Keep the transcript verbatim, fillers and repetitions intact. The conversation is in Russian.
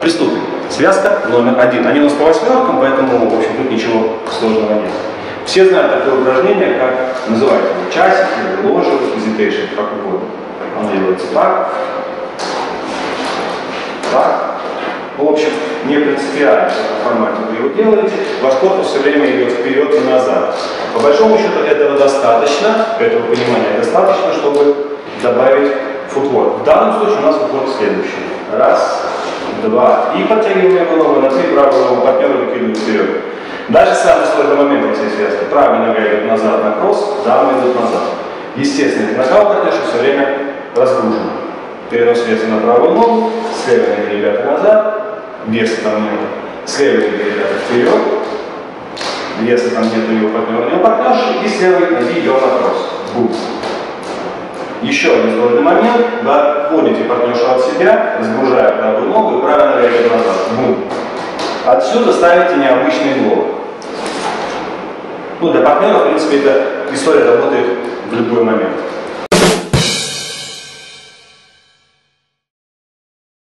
Приступим. Связка номер один. Они у нас по восьмеркам, поэтому, в общем, тут ничего сложного нет. Все знают такое упражнение, как называется его часик, или ложа, hesitation, как угодно. Он делается так, так. В общем, не принципиально, в каком формате вы его делаете. Ваш корпус все время идет вперед и назад. По большому счету этого достаточно, этого понимания достаточно, чтобы добавить футворк. В данном случае у нас футворк следующий. Раз, два. И подтягиваем голову на три, правую ногу партнера выкидываем вперед. Дальше самый сложный момент во всей связке. Правая нога идет назад на кросс, дамы идут назад. Естественно, нога у партнерши все время разгружена. Перенос веса на правую ногу, с левой ноги ребята назад, веса там нет, с левой ноги ребята вперед, веса там нет у него партнера, у него партнерши, и с левой ноги идем на кросс. Бум. Еще один сложный момент, вы отходите партнершу от себя, разгружая правую ногу, и правая нога идет назад. Бум. Отсюда ставите необычный блок. Ну, для партнера, в принципе, эта история работает в любой момент.